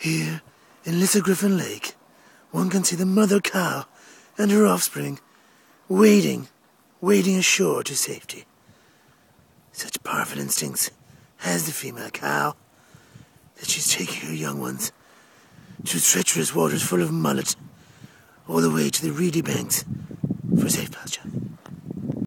Here, in Little Griffin Lake, one can see the mother cow and her offspring wading ashore to safety. Such powerful instincts has the female cow that she's taking her young ones through treacherous waters full of mullet all the way to the reedy banks for safe pasture.